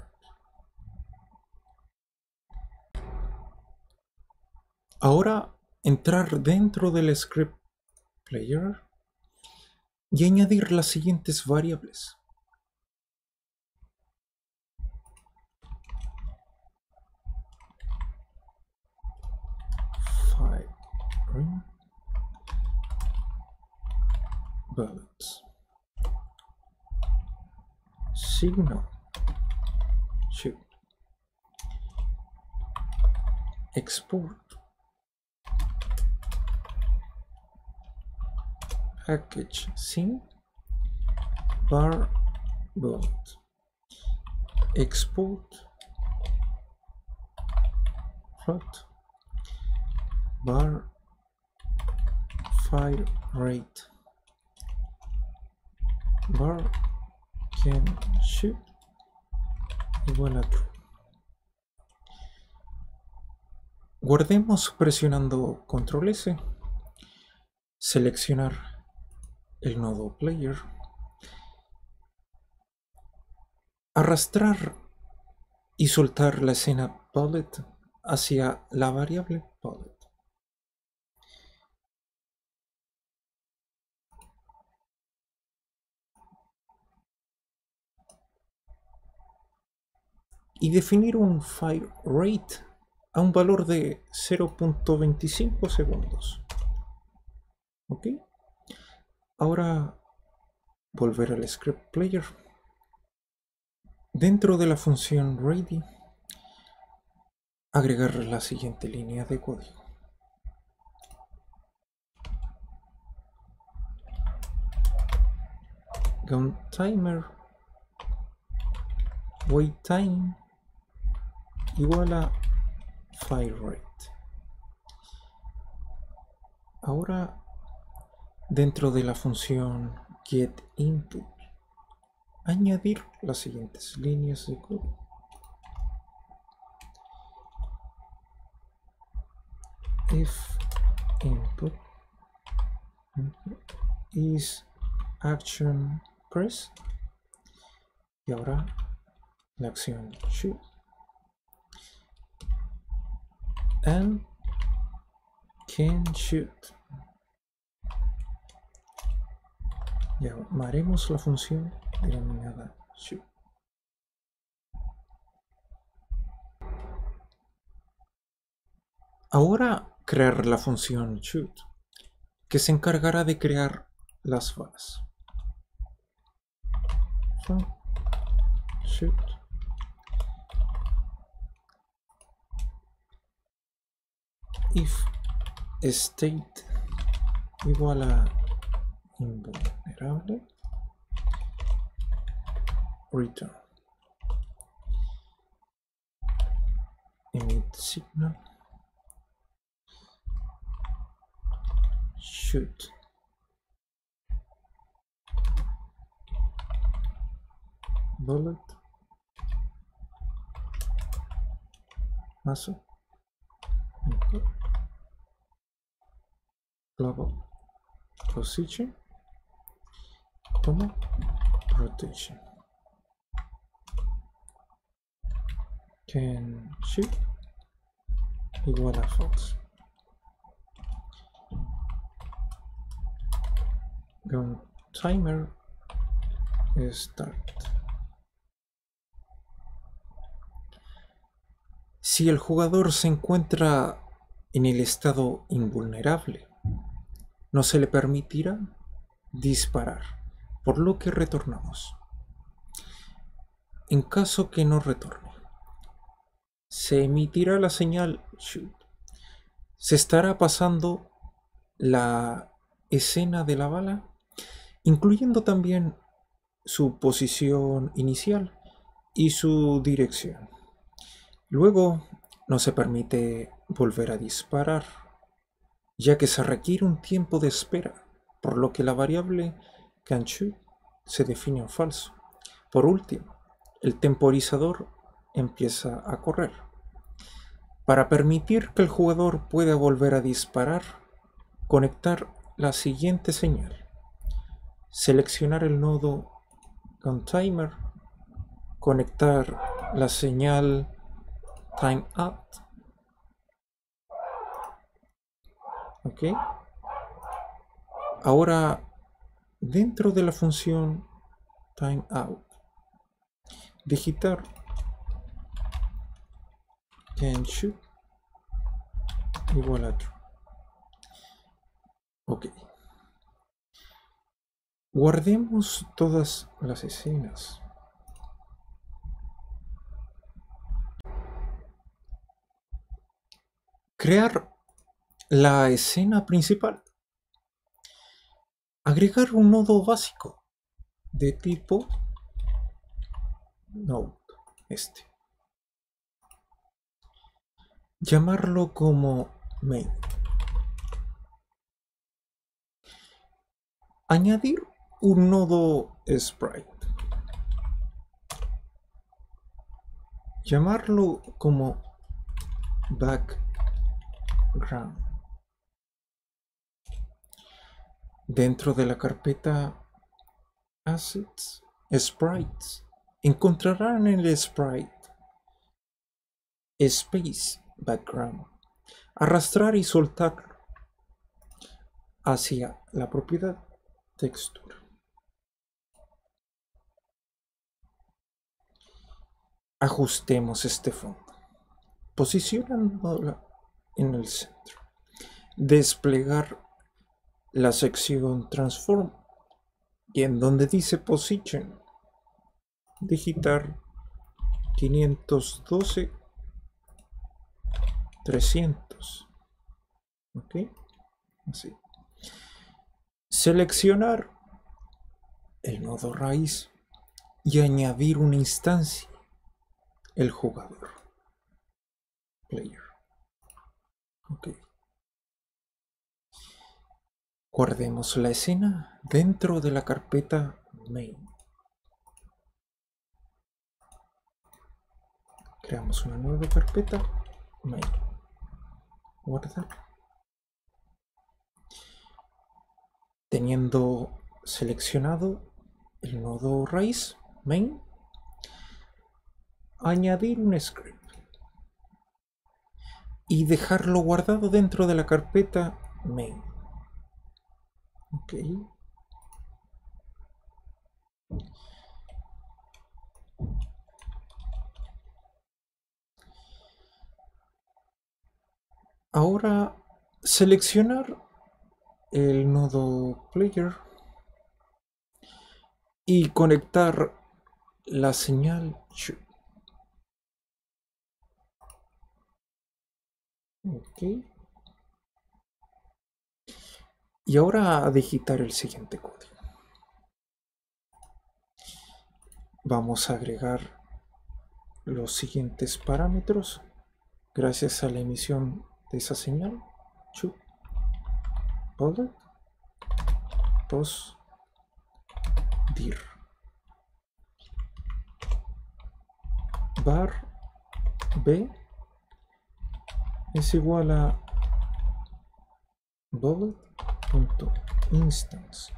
Ahora entrar dentro del script player y añadir las siguientes variables. Fire ring, bullets, signal, shoot, export, package scene, bar bullet, export, float, bar fire rate, bar can shoot igual a true. Guardemos presionando control S, seleccionar el nodo player, arrastrar y soltar la escena bullet hacia la variable bullet. Y definir un fire rate a un valor de cero punto veinticinco segundos. ¿Ok? Ahora volver al script player. Dentro de la función ready, agregar la siguiente línea de código. Gun timer wait time igual a file rate. Ahora, dentro de la función getInput, añadir las siguientes líneas de código. If input is action press, y ahora la acción shoot, and can shoot. Llamaremos la función denominada shoot. Ahora crear la función shoot, que se encargará de crear las balas. So, shoot. If state igual a invulnerable, return. Emit signal. Shoot. Bullet. Maso. Okay. Global position. Como rotation. Can shoot igual a false. Gun timer start. Si el jugador se encuentra en el estado invulnerable, no se le permitirá disparar, por lo que retornamos. En caso que no retorne, se emitirá la señal shoot. Se estará pasando la escena de la bala, incluyendo también su posición inicial y su dirección. Luego no se permite volver a disparar, ya que se requiere un tiempo de espera, por lo que la variable canShoot se define en falso. Por último, el temporizador empieza a correr. Para permitir que el jugador pueda volver a disparar, conectar la siguiente señal. Seleccionar el nodo GunTimer, conectar la señal timeout. Ok. Ahora, dentro de la función timeout, digitar canShoot igual a true. Ok. Guardemos todas las escenas. Crear la escena principal. Agregar un nodo básico de tipo node, este. Llamarlo como main. Añadir un nodo sprite. Llamarlo como background. Dentro de la carpeta Assets, Sprites, encontrarán el sprite Space Background. Arrastrar y soltar hacia la propiedad Textura. Ajustemos este fondo, posicionándola en el centro. Desplegar la sección Transform y en donde dice Position, digitar quinientos doce trescientos. Ok, así. Seleccionar el nodo raíz y añadir una instancia, el jugador, player. Ok. Guardemos la escena dentro de la carpeta main. Creamos una nueva carpeta main. Guardar. Teniendo seleccionado el nodo raíz main, añadir un script y dejarlo guardado dentro de la carpeta main. Ok. Ahora seleccionar el nodo player y conectar la señal chip. Ok. Y ahora a digitar el siguiente código. Vamos a agregar los siguientes parámetros gracias a la emisión de esa señal. Chip, bullet, post, dir, var b es igual a bullet.instance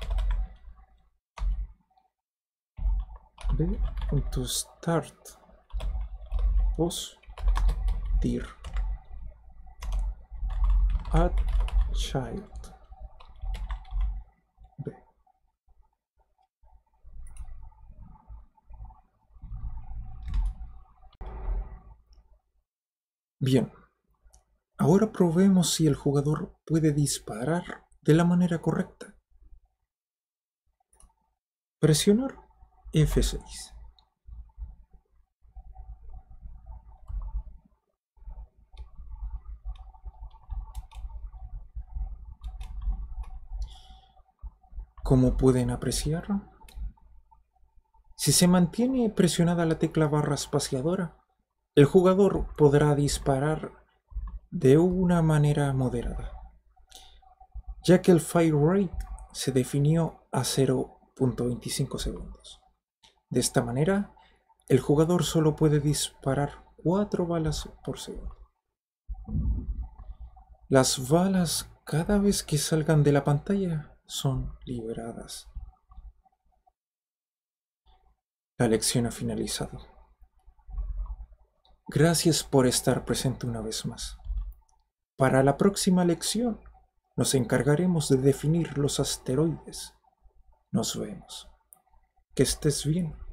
b.start post dir add child b. Bien, ahora probemos si el jugador puede disparar de la manera correcta. Presionar F seis. Como pueden apreciar, si se mantiene presionada la tecla barra espaciadora, el jugador podrá disparar de una manera moderada, ya que el fire rate se definió a cero punto veinticinco segundos. De esta manera, el jugador solo puede disparar cuatro balas por segundo. Las balas, cada vez que salgan de la pantalla, son liberadas. La lección ha finalizado. Gracias por estar presente una vez más. Para la próxima lección, nos encargaremos de definir los asteroides. Nos vemos. Que estés bien.